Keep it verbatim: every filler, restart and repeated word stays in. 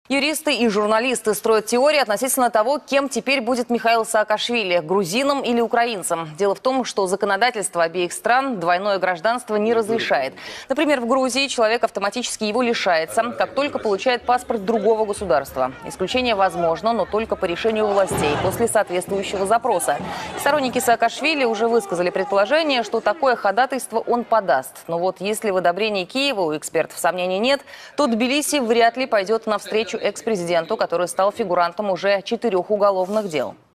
Юристы и журналисты строят теории относительно того, кем теперь будет Михаил Саакашвили – грузином или украинцем. Дело в том, что законодательство обеих стран двойное гражданство не разрешает. Например, в Грузии человек автоматически его лишается, как только получает паспорт другого государства. Исключение возможно, но только по решению властей после соответствующего запроса. И сторонники Саакашвили уже высказали предположение, что такое ходатайство он подаст. Но вот если в одобрении Киева у экспертов сомнений нет, то Тбилиси вряд ли пойдет навстречу экс-президенту, который стал фигурантом уже четырех уголовных дел.